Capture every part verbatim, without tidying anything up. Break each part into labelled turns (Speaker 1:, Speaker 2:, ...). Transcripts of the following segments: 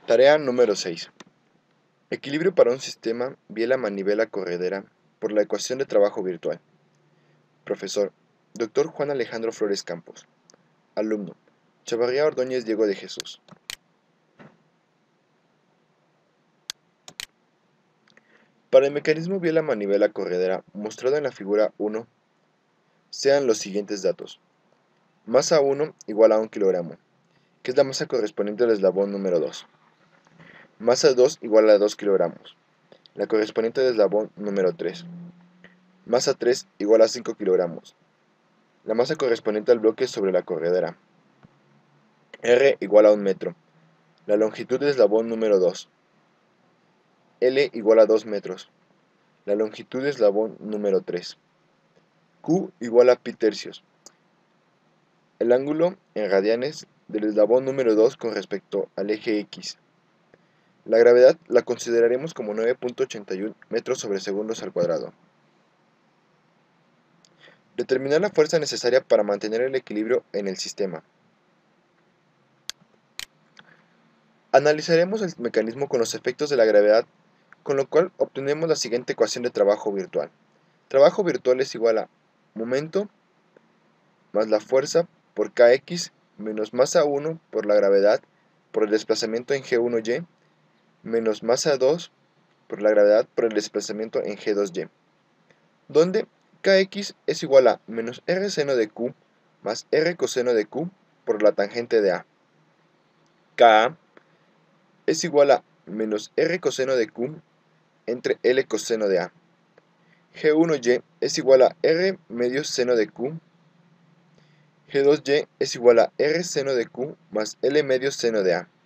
Speaker 1: Tarea número seis. Equilibrio para un sistema biela-manivela corredera por la ecuación de trabajo virtual. Profesor: Doctor Juan Alejandro Flores Campos. Alumno: Chavarría Ordóñez Diego de Jesús. Para el mecanismo biela-manivela corredera mostrado en la figura uno, sean los siguientes datos. Masa uno igual a un kilogramo, que es la masa correspondiente al eslabón número dos. Masa dos igual a dos kilogramos, la correspondiente al eslabón número tres. Masa tres igual a cinco kilogramos, la masa correspondiente al bloque sobre la corredera. R igual a un metro, la longitud del eslabón número dos. L igual a dos metros, la longitud del eslabón número tres. Q igual a pi tercios, el ángulo en radianes del eslabón número dos con respecto al eje X. La gravedad la consideraremos como nueve punto ochenta y uno metros sobre segundos al cuadrado. Determinar la fuerza necesaria para mantener el equilibrio en el sistema. Analizaremos el mecanismo con los efectos de la gravedad, con lo cual obtenemos la siguiente ecuación de trabajo virtual. Trabajo virtual es igual a momento más la fuerza por kx menos masa uno por la gravedad por el desplazamiento en ge uno ye menos masa dos por la gravedad por el desplazamiento en ge dos ye, donde kx es igual a menos r seno de q más r coseno de q por la tangente de a. Ka es igual a menos r coseno de q entre L coseno de a. ge uno ye es igual a R medio seno de Q. ge dos ye es igual a R seno de Q más L medio seno de a.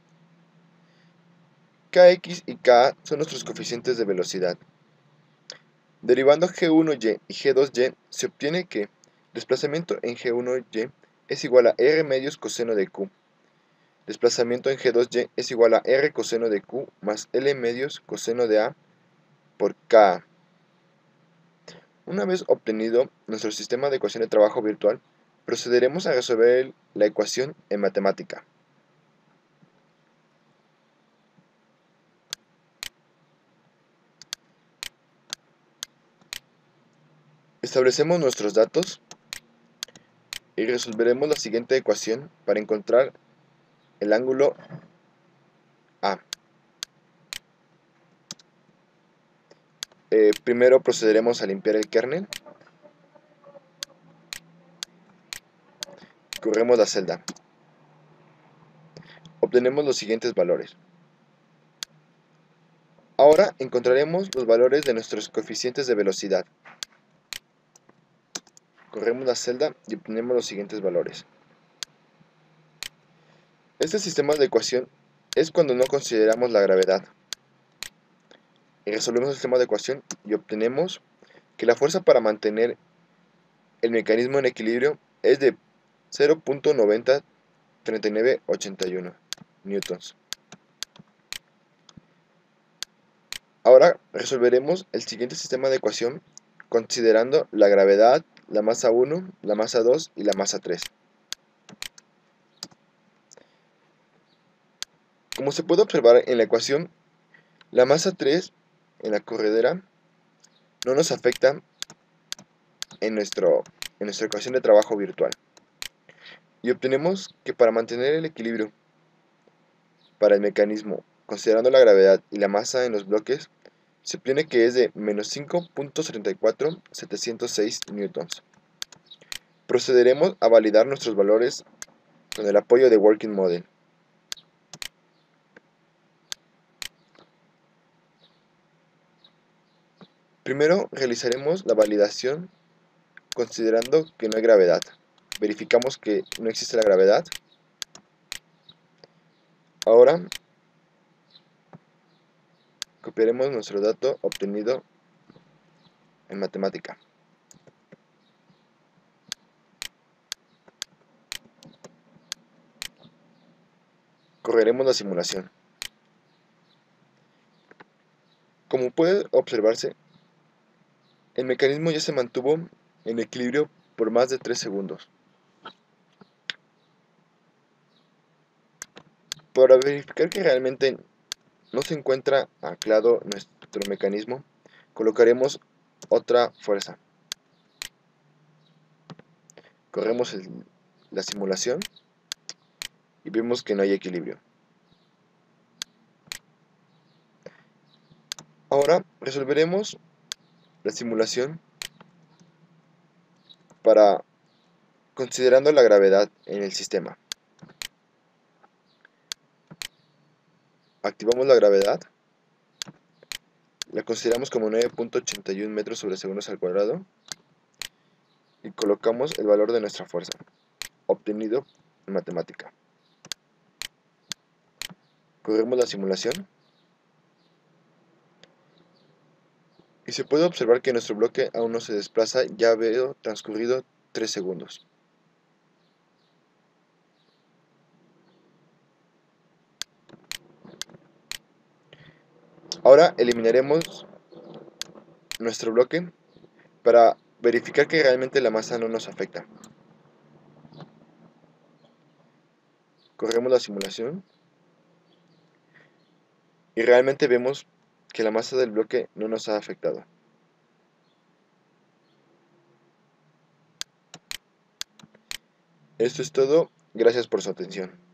Speaker 1: Kx y Ka son nuestros coeficientes de velocidad. Derivando ge uno ye y ge dos ye, se obtiene que desplazamiento en ge uno ye es igual a R medios coseno de Q. Desplazamiento en ge dos ye es igual a R coseno de Q más L medios coseno de a por Ka. Una vez obtenido nuestro sistema de ecuación de trabajo virtual, procederemos a resolver la ecuación en matemática. Establecemos nuestros datos y resolveremos la siguiente ecuación para encontrar el ángulo A. Eh, primero procederemos a limpiar el kernel. Corremos la celda. Obtenemos los siguientes valores. Ahora encontraremos los valores de nuestros coeficientes de velocidad. Corremos la celda y obtenemos los siguientes valores. Este sistema de ecuación es cuando no consideramos la gravedad. Y resolvemos el sistema de ecuación y obtenemos que la fuerza para mantener el mecanismo en equilibrio es de cero punto noventa treinta y nueve ochenta y uno newtons. Ahora resolveremos el siguiente sistema de ecuación considerando la gravedad, la masa uno, la masa dos y la masa tres. Como se puede observar en la ecuación, la masa tres en la corredera no nos afecta en, nuestro, en nuestra ecuación de trabajo virtual. Y obtenemos que para mantener el equilibrio para el mecanismo, considerando la gravedad y la masa en los bloques, se obtiene que es de menos cinco punto setenta y cuatro setecientos seis newtons. Procederemos a validar nuestros valores con el apoyo de Working Model. Primero realizaremos la validación considerando que no hay gravedad. Verificamos que no existe la gravedad. Ahora copiaremos nuestro dato obtenido en matemática. Correremos la simulación. Como puede observarse, el mecanismo ya se mantuvo en equilibrio por más de tres segundos. para verificar que realmente no se encuentra anclado nuestro mecanismo, colocaremos otra fuerza. Corremos el, la simulación y vemos que no hay equilibrio. Ahora resolveremos la simulación para considerando la gravedad en el sistema. Activamos la gravedad, la consideramos como nueve punto ochenta y uno metros sobre segundos al cuadrado y colocamos el valor de nuestra fuerza, obtenido en matemática. Corremos la simulación y se puede observar que nuestro bloque aún no se desplaza, ya habido transcurrido tres segundos. Ahora eliminaremos nuestro bloque para verificar que realmente la masa no nos afecta. Corremos la simulación y realmente vemos que la masa del bloque no nos ha afectado. Esto es todo, gracias por su atención.